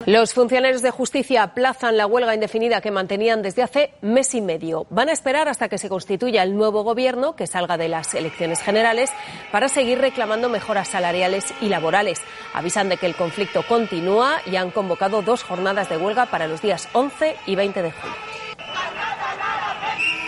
Los funcionarios de justicia aplazan la huelga indefinida que mantenían desde hace mes y medio. Van a esperar hasta que se constituya el nuevo gobierno, que salga de las elecciones generales, para seguir reclamando mejoras salariales y laborales. Avisan de que el conflicto continúa y han convocado 2 jornadas de huelga para los días 11 y 20 de julio.